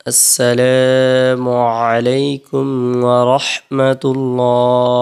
আসসালামু আলাইকুম ওয়া রাহমাতুল্লাহ।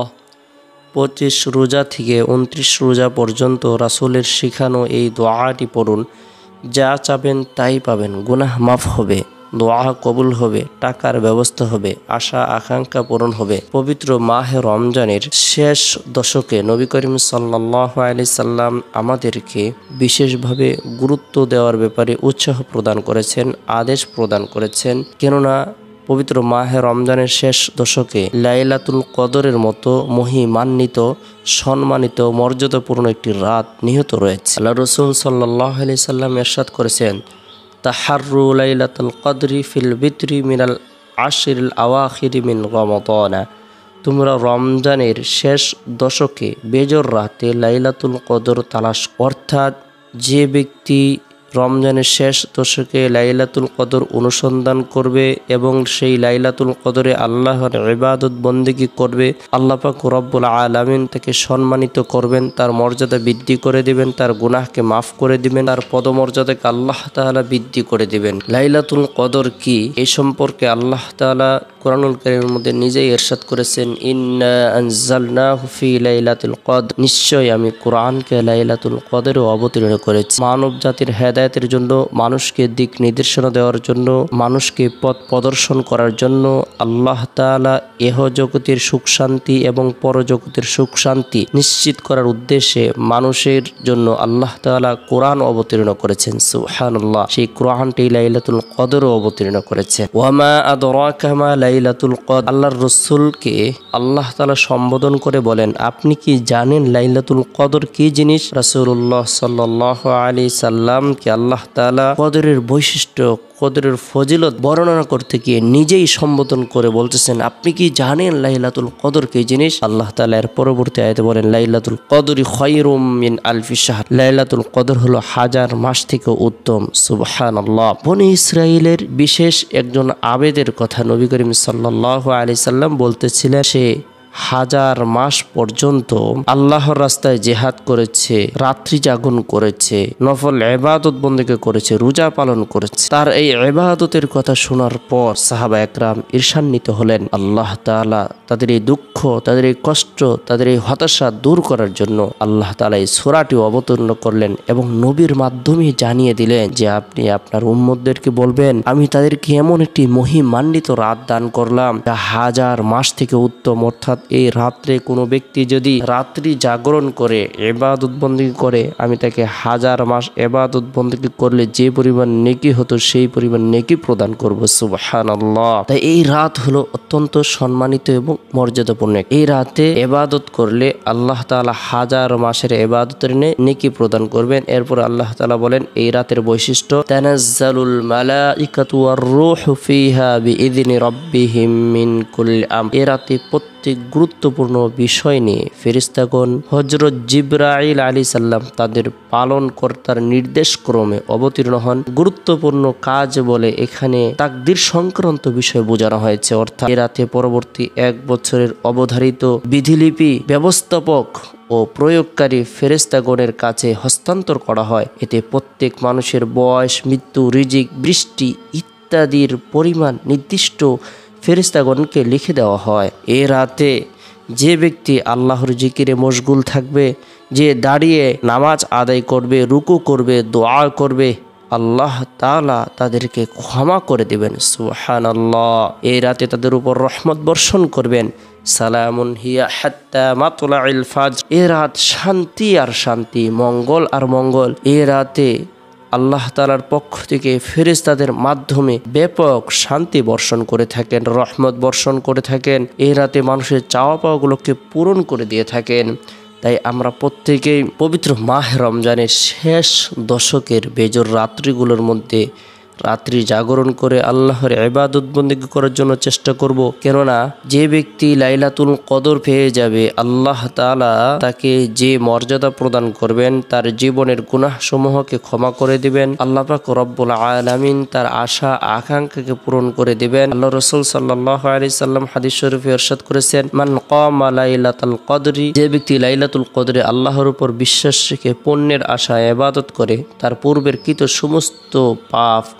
25 রোজা থেকে 29 রোজা পর্যন্ত রাসূলের শিখানো এই দোয়াটি পড়ুন। যা চাবেন তাই পাবেন। গুনাহ মাফ হবে, দোয়া কবুল হবে, টাকার ব্যবস্থা হবে, আশা আকাঙ্ক্ষা পূরণ হবে। পবিত্র মাহে রমজানের শেষ দশকে নবী করিম সাল্লাল্লাহু আলাইহি সাল্লাম আমাদেরকে বিশেষভাবে গুরুত্ব দেওয়ার ব্যাপারে উৎসাহ প্রদান করেছেন, আদেশ প্রদান করেছেন। কেননা পবিত্র মাহে রমজানের শেষ দশকে লাইলাতুল কদরের মতো মহিমান্বিত, সম্মানিত, মর্যাদাপূর্ণ একটি রাত নিহিত রয়েছে। আল্লাহ রাসূল সাল্লাল্লাহু আলাইহি সাল্লাম ইরশাদ করেছেন, তাহাররু লাইলাতুল কদরি ফিল বিত্রি মিনাল আশরিল আওয়াখিরি মিন রমাদান। তোমরা রমজানের শেষ দশকে বেজর রাতে লাইলাতুল কদর তালাশ। অর্থাৎ যে ব্যক্তি রমজানের শেষ দশকে লাইলাতুল কদর অনুসন্ধান করবে এবং সেই লাইলাতুল কদরে আল্লাহর ইবাদত বন্দেগী করবে, আল্লাহ পাক রব্বুল আলামিন তাকে সম্মানিত করবেন, তার মর্যাদা বৃদ্ধি করে দিবেন, তার গুনাহকে মাফ করে দিবেন, তার পদমর্যাদাকে আল্লাহ তাআলা বৃদ্ধি করে দিবেন। লাইলাতুল কদর কি, এই সম্পর্কে আল্লাহ তাআলা কোরআনুল কারীমের মধ্যে নিজেই ইরশাদ করেছেন, ইন্না আনজালনাহু ফি লাইলাতুল কদর, নিশ্চয় আমি কোরআনকে লাইলাতুল কদরে অবতীর্ণ করেছি মানব জাতির হেদায়েতের জন্য, মানুষকে দিক নির্দেশনা দেওয়ার জন্য, মানুষকে পথ প্রদর্শন করার জন্য। আল্লাহ তাআলা ইহ জগতের সুখ শান্তি এবং পরজগতের সুখ শান্তি নিশ্চিত করার উদ্দেশ্যে মানুষের জন্য আল্লাহ তাআলা কোরআন অবতীর্ণ করেছেন। সুবহানাল্লাহ, সেই কোরআনটি লাইলাতুল কদরও অবতীর্ণ করেছেন। ওয়ামা আদরাকা মা লাইলাতুল কদর, আল্লাহর রাসূলকে আল্লাহ তাআলা সম্বোধন করে বলেন, আপনি কি জানেন লাইলাতুল কদর কি জিনিস? রাসূলুল্লাহ সাল্লাল্লাহু আলাইহি সাল্লামকে আল্লাহ তাআলা কদরের বৈশিষ্ট্য, কদরের ফজিলত বর্ণনা করতে গিয়ে নিজেই সম্বোধন করে বলতেছেন, আপনি কি জানেন লাইলাতুল কদর কি জিনিস? আল্লাহ তাআলা এর পরবর্তী আয়াতে বলেন, লাইলাতুল কদরি খায়রুম মিন আলফি শাহর, লাইলাতুল কদর হলো হাজার মাস থেকে উত্তম। সুবহানাল্লাহ। বনী ইসরাইলের বিশেষ একজন আবেদের কথা নবী করিম সাল্লাল্লাহু আলাইহি সাল্লাম বলতেছিলেন, সে হাজার মাস পর্যন্ত আল্লাহর রাস্তায় জিহাদ করেছে, রাত্রি জাগরণ করেছে, নফল ইবাদত বন্দেগী করেছে, রোজা পালন করেছে। তার এই ইবাদতের কথা শোনার পর সাহাবা একরাম ঈর্ষান্বিত হলেন। আল্লাহ তাআলা তাদের এই দুঃখ, তাদের এই কষ্ট, তাদের এই হতাশা দূর করার জন্য আল্লাহ তাআলা এই সূরাটি অবতীর্ণ করলেন এবং নবীর মাধ্যমে জানিয়ে দিলেন যে আপনি আপনার উম্মতদেরকে বলবেন, আমি তাদেরকে এমন একটি মহিমান্বিত রাত দান করলাম যা হাজার মাস থেকে উত্তম। অর্থাৎ এই রাত্রে কোনো ব্যক্তি যদি রাত্রি জাগরণ করে ইবাদত বন্দেগী করে, আমি তাকে হাজার মাস ইবাদত বন্দেগী করলে যে পরিমাণ নেকি হতো সেই পরিমাণ নেকি প্রদান করব। সুবহানাল্লাহ। তাই এই রাত হলো অত্যন্ত সম্মানিত এবং মর্যাদাপূর্ণ। এই রাতে ইবাদত করলে আল্লাহ তাআলা হাজার মাসের ইবাদতের নেকি প্রদান করবেন। এরপর আল্লাহ তাআলা বলেন এই রাতের বৈশিষ্ট্য, তানাজ্জালুল মালাইকাতু ওয়ার রূহু ফিহা বিইذনি রাব্বিহিম মিন কুল্লি আমর। এই রাতে প্রত্যেক গুরুত্বপূর্ণ বিষয় নিয়ে ফেরেশতাগণ হযরত জিবরাইল আলাইহিস সালাম তাদের পালনকর্তার নির্দেশ ক্রমে অবতীর্ণ হন। গুরুত্বপূর্ণ কাজ বলে এখানে তাকদীর সংক্রান্ত বিষয় বোঝানো হয়েছে। অর্থাৎ এই রাতে পরবর্তী 1 বছরের অবধারিত বিধিলিপি ব্যবস্থাপক ও প্রয়োগকারী ফেরেশতাগণের কাছে হস্তান্তর করা হয়। এতে প্রত্যেক মানুষের বয়স, মৃত্যু, রিজিক, বৃষ্টি ইত্যাদির পরিমাণ নির্দিষ্ট ফেরেশতাগণকে লিখে দেওয়া হয়। এ রাতে যে ব্যক্তি আল্লাহর জিকিরে মশগুল থাকবে, যে দাঁড়িয়ে নামাজ আদায় করবে, রুকু করবে, দোয়া করবে, আল্লাহ তাআলা তাদেরকে ক্ষমা করে দিবেন। সুবহানাল্লাহ। এই রাতে তাদের উপর রহমত বর্ষণ করবেন। সালামুন হিয়া হাত্তা মাতলাইল ফাজর। এ রাত শান্তি আর শান্তি, মঙ্গল আর মঙ্গল। এ রাতে আল্লাহ তাআলার পক্ষ থেকে ফেরেশতাদের মাধ্যমে ব্যাপক শান্তি বর্ষণ করে থাকেন, রহমত বর্ষণ করে থাকেন। এই রাতে মানুষের চাওয়া পাওয়াগুলোকে পূরণ করে দিয়ে থাকেন। তাই আমরা প্রত্যেকেই পবিত্র মাহে রমজানের শেষ দশকের বেজর রাত্রিগুলোর মধ্যে রাত্রি জাগরণ করে আল্লাহর ইবাদত বন্দেগী করার জন্য চেষ্টা করব। কেননা যে ব্যক্তি লাইলাতুল কদর পেয়ে যাবে, আল্লাহ তাআলা তাকে যে মর্যাদা প্রদান করবেন, তার জীবনের গুনাহ সমূহকে ক্ষমা করে দিবেন। আল্লাহ পাক রব্বুল আলামিন তার আশা আকাঙ্ক্ষাকে পূরণ করে দিবেন। আল্লাহ রাসূল সাল্লাল্লাহু আলাইহি সাল্লাম হাদিস শরীফে ইরশাদ করেছেন, মান কামা লাইলাতুল কদরি, যে ব্যক্তি লাইলাতুল কদরে আল্লাহর উপর বিশ্বাস রেখে পুণ্যের আশায় ইবাদত করে, তার পূর্বের কৃত সমস্ত পাপ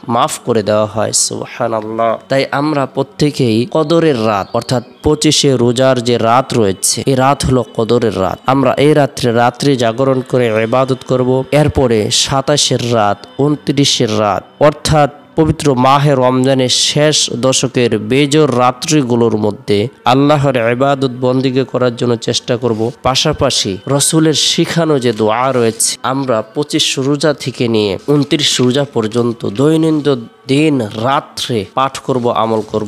মাফ করে দেওয়া হয়। সুবহানাল্লাহ। তাই আমরা প্রত্যেকেই কদরের রাত অর্থাৎ 25শে রোজার যে রাত রয়েছে, এই রাত হলো কদরের রাত। আমরা এই রাত্রে জাগরণ করে ইবাদত করব। এরপরে 27-এর রাত, 29-এর রাত অর্থাৎ পবিত্র মাহে রমজানের শেষ দশকের বেজর রাত্রিগুলোর মধ্যে আল্লাহর ইবাদত বন্দিগে করার জন্য চেষ্টা করব। পাশাপাশি রসুলের শিখানো যে দোয়া রয়েছে, আমরা 25 রোজা থেকে নিয়ে 29 রোজা পর্যন্ত দৈনন্দিন রাত্রে পাঠ করব, আমল করব।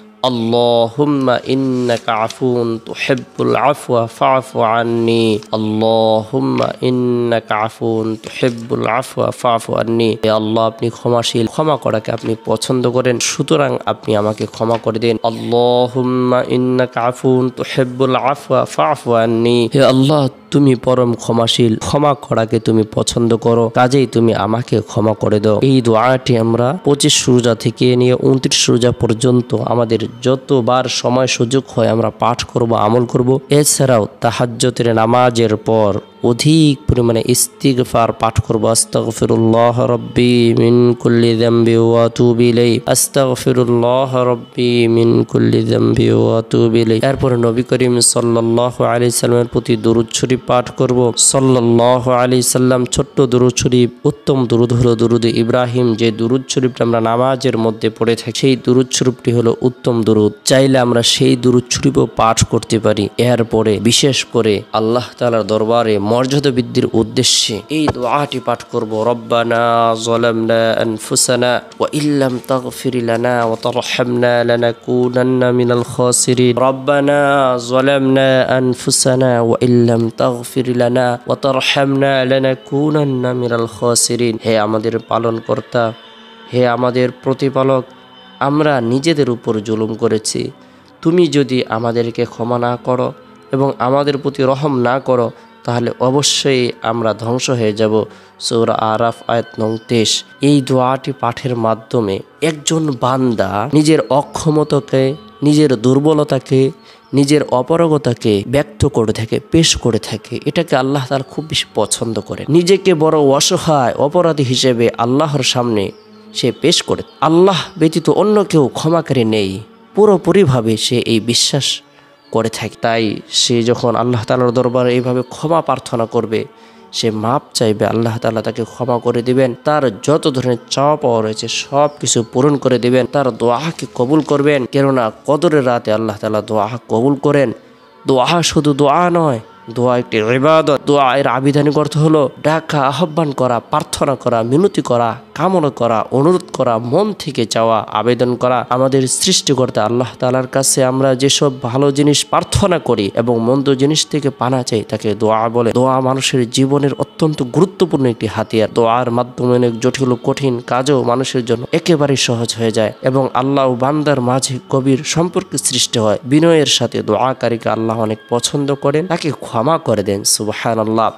আল্লাহুম্মা ইন্নাকা আফুন তুহিব্বুল আফওয়া ফা'ফু আন্নি। আল্লাহুম্মা ইন্নাকা আফুন তুহিব্বুল আফওয়া ফা'ফু আন্নি। হে আল্লাহ, আপনি ক্ষমাশীল, ক্ষমা করাকে আপনি পছন্দ করেন, সুতরাং আপনি আমাকে ক্ষমা করে দেন। আল্লাহুম্মা ইন্নাকা আফুন তুহিব্বুল আফওয়া ফা'ফু আন্নি। হে আল্লাহ, তুমি পরম ক্ষমাশীল, ক্ষমা করাকে তুমি পছন্দ করো, কাজেই তুমি আমাকে ক্ষমা করে দাও। এই দোয়াটি আমরা 25 রোজা থেকে নিয়ে 29 রোজা পর্যন্ত আমাদের যতবার সময় সুযোগ হয় আমরা পাঠ করব, আমল করব। এছাড়াও তাহাজ্জুদের নামাজের পর অধিক পরিমাণে ইস্তিগফার পাঠ করব। আস্তাগফিরুল্লাহ রাব্বি মিন কুল্লি যামবি ওয়া আতুবু ইলাইহি। আস্তাগফিরুল্লাহ রাব্বি মিন কুল্লি যামবি ওয়া আতুবু ইলাইহি। এরপর নবী করিম সাল্লাল্লাহু আলাইহি সাল্লামের প্রতি দরুদ শরীফ পাঠ করব। সাল্লাল্লাহু আলাইহি সাল্লাম ছোট্ট দরুদ শরীফ, উত্তম দরুদ হলো দরুদ ইব্রাহিম। যে দরুদ শরীফটা আমরা নামাজের মধ্যে পড়ে থাকি, সেই দরুদ শরীফটি হলো উত্তম দরুদ। চাইলে আমরা সেই দরুদ শরীফও পাঠ করতে পারি। এরপরে বিশেষ করে আল্লাহ তাআলার দরবারে মর্যাদা বৃদ্ধির উদ্দেশ্যে এই দোয়াটি পাঠ করব। রব্বানা যালামনা আনফুসানা ওয়া ইল্লাম তাগফির লানা ওয়া তারহামনা লানাকুনান্না মিনাল খাসিরিন। রব্বানা যালামনা আনফুসানা ওয়া ইল্লাম তাগফির লানা ওয়া তারহামনা লানাকুনান্না মিনাল খাসিরিন। হে আমাদের পালনকর্তা, হে আমাদের প্রতিপালক, আমরা নিজেদের উপর জুলুম করেছি। তুমি যদি আমাদেরকে ক্ষমা না করো এবং আমাদের প্রতি রহম না করো, তাহলে অবশ্যই আমরা ধ্বংস হয়ে যাব। সূরা আরাফ আয়াত 29। এই দোয়াটি পাঠের মাধ্যমে একজন বান্দা নিজের অক্ষমতাকে, নিজের দুর্বলতাকে, নিজের অপারগতাকে ব্যক্ত করে থাকে, পেশ করে থাকে। এটাকে আল্লাহ তাআলা খুব বেশি পছন্দ করে। নিজেকে বড় অসহায় অপরাধী হিসেবে আল্লাহর সামনে সে পেশ করে। আল্লাহ ব্যতীত অন্য কেউ ক্ষমাকারী নেই, পুরোপুরিভাবে সে এই বিশ্বাস করে থাকে। তাই সে যখন আল্লাহ তাআলার দরবারে এইভাবে ক্ষমা প্রার্থনা করবে, সে মাপ চাইবে, আল্লাহ তাআলা তাকে ক্ষমা করে দিবেন। তার যত ধরনের চাওয়া পাওয়া রয়েছে সব কিছু পূরণ করে দিবেন। তার দোয়াকে কবুল করবেন। কেননা কদরের রাতে আল্লাহ তাআলা দোয়া কবুল করেন। দোয়া শুধু দোয়া নয়, দোয়া একটি ইবাদত। দোয়া এর আবিধানিক অর্থ হলো ডাকা, আহ্বান করা, প্রার্থনা করা, মিনতি করা, কামনা করা, অনুরোধ করা, মন থেকে চাওয়া, আবেদন করা। আমাদের সৃষ্টিকর্তা আল্লাহ তাআলার কাছে আমরা যেসব ভালো জিনিস প্রার্থনা করি এবং মন্দ জিনিস থেকে পানা চাই, তাকে দোয়া বলে। দোয়া মানুষের জীবনের অত্যন্ত গুরুত্বপূর্ণ একটি হাতিয়ার। দোয়ার মাধ্যমে অনেক জটিল ও কঠিন কাজও মানুষের জন্য একেবারেই সহজ হয়ে যায় এবং আল্লাহ ও বান্দার মাঝে গভীর সম্পর্ক সৃষ্টি হয়। বিনয়ের সাথে দোয়াকারীকে আল্লাহ অনেক পছন্দ করেন, তাকে ক্ষমা করে দেন। সুবহানাল্লাহ।